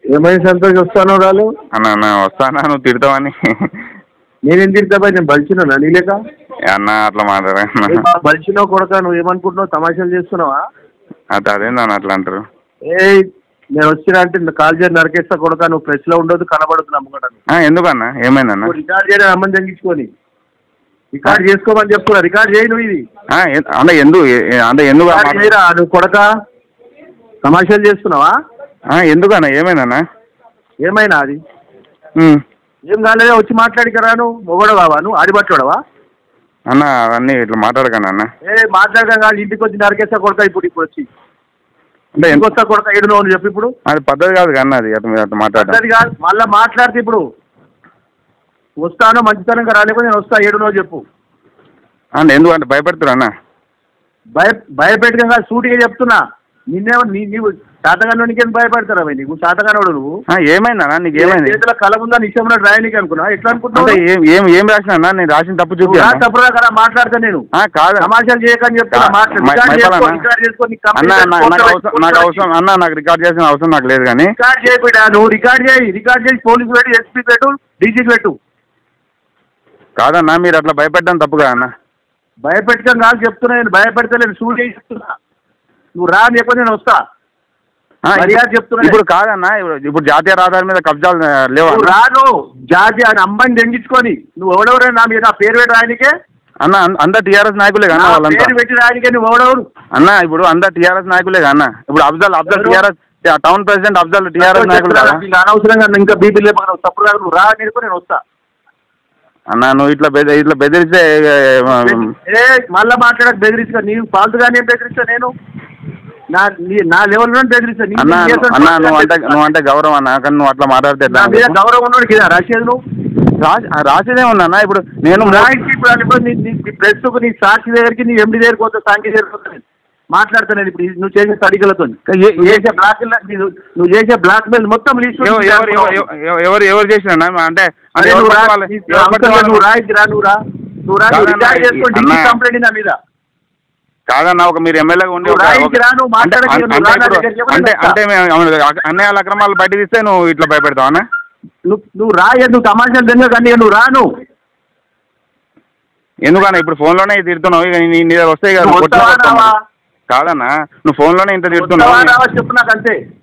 ఏమైనా సంతోష్ వస్తాను రాలు అన్న వస్తానా నువ్వు తిడతావని. నేనేం తిడతా నేను బలిచినా నీ లేక అన్న అట్లా మాట్లాడా బలిచినావు కొడక నువ్వు ఏమనుకుంటున్నావు తమాషాలు చేస్తున్నావా? అదేందన్న అట్లా అంటారు. నేను వచ్చినా అంటే కాల్ చేసి నరికేస్తా కొడక నువ్వు ప్రెస్ లో ఉండదు కనబడుతుంది నమ్మకం. ఎందుకన్నా ఏమైందన్న? రికార్డ్ చేయడం అమ్మని తగ్గించుకొని రికార్డ్ చేసుకోమని చెప్తున్నా. రికార్డ్ చేయి నువ్వు ఇది అంటే ఎందుకు చేయరా నువ్వు కొడక తమాషాలు చేస్తున్నావా? ఎందుకన్నా ఏమైందన్నా? ఏమైనా అది ఏం కాలేదా వచ్చి మాట్లాడికరా నువ్వు మొగడు బావా నువ్వు ఆడిపట్టుడవా అన్న అవన్నీ ఇట్లా మాట్లాడకన్నా అన్న. మాట్లాడక కాదు ఇంటికి వచ్చి నరికేస్తా కొడక ఇప్పుడు వచ్చి అంటే ఎందుకు వస్తా కొడక ఏడు నువ్వు చెప్పి ఇప్పుడు అది పద్ధతి కాదు కన్నా అది అట్లా మాట్లాడదు కాదు మళ్ళీ మాట్లాడితే ఇప్పుడు వస్తాను మంచితనంగా రాలేకపోతే నేను వస్తా ఏడు నువ్వు చెప్పు అంటే ఎందుకంటే భయపెడుతున్నా అన్న? భయపెట్టగా సూటిగా చెప్తున్నా నిన్నేమో నీవు శాతగానోనికి ఏం భయపడతారా నీకు శాతగానోడు నువ్వు ఏమైందన్నా నీకు ఏమైంది? చేతిలో కళ ఉందా నిశ్చయం రాయనికి అనుకున్నా ఎట్లా అనుకుంటున్నా ఏం రాసిన నేను రాసిన తప్పు చూపి తప్పురా కదా మాట్లాడతా నేను సమాచారం చేయకని చెప్తున్నా నాకు అవసరం అన్న నాకు రికార్డ్ చేసిన అవసరం నాకు లేదు కానీ రికార్డ్ చేయబిడా నువ్వు రికార్డ్ చేసి పోలీసు పెట్టు ఎస్పీ పెట్టు డీజీకి పెట్టు కాదన్నా మీరు అట్లా భయపెట్టడం తప్పు కదా అన్న. భయపెట్టడం కాదు చెప్తున్నా నేను భయపెడతలేను సూట్ చేసి చెప్తున్నా నువ్వు రా లేకపోతే నేను వస్తా చెప్తున్నా. ఇప్పుడు కాదన్నా ఇప్పుడు జాతీయ రహదారి మీద కబ్జాలు లేవు రాను జాతీయ అమ్మాయిని దెంగించుకొని నువ్వు ఎవడెవరైనా నా మీద పేరు పెట్టి రాయనికే అన్న అందరు టీఆర్ఎస్ నాయకులే కదా వాళ్ళంతా పేరు పెట్టి రాయనికే నువ్వు ఎవడెవరు అన్న ఇప్పుడు అందరు టీఆర్ఎస్ నాయకులే కదా అన్న. ఇప్పుడు Afzal TRS town president Afzal TRS నాయకులు కదా. అనవసరంగా ఇంకా బీపీ లేకపోతే తప్పుడు రాదు నువ్వు రా నేర్చుకో నేను వస్తా అన్న నువ్వు ఇట్లా బెదిరిస్తే మళ్ళా మాట్లాడక బెదిరిస్తా నీవు ఫాల్తుగానే బెదిరిస్తా నేను నా లెవెల్ లో బెదిరిస్తా నువ్వు అంటే గౌరవం అన్న కానీ నువ్వు అట్లా మాట్లాడితే గౌరవం ఉన్నాడు కదా రాసేది నువ్వు రాసేదే ఉందన్న. ఇప్పుడు నేను ప్రెస్ నీ సాక్షి దగ్గరికి నీ ఎండి దగ్గరికి పోతా సాంఘిక దగ్గరికి పోతా మాట్లాడతాను ఇప్పుడు నువ్వు చేసే తడికలతో నువ్వు చేసే బ్లాక్ మెయిల్ మొత్తం ఎవరు చేసిన అంటే నువ్వు కంప్లైంట్ నా మీద కాదన్నా ఒక మీరు ఎమ్మెల్యేగా ఉండి అంటే అన్నయ్య అక్రమాలు బయట తీస్తే నువ్వు ఇట్లా భయపెడతావు అన్న? నువ్వు నువ్వు తమాషాలు తెలియదు కానీ నువ్వు రాను ఎందుకన్నా ఇప్పుడు ఫోన్లోనే తిడుతున్నావు ఇక నీ దగ్గర వస్తాయి కదా. కాదన్నా నువ్వు ఫోన్లోనే ఇంత తిడుతున్నావు చెప్పు నాకు అంతే.